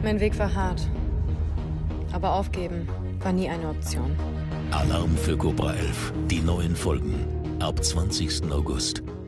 Mein Weg war hart. Aber aufgeben war nie eine Option. Alarm für Cobra 11. Die neuen Folgen. Ab 20. August.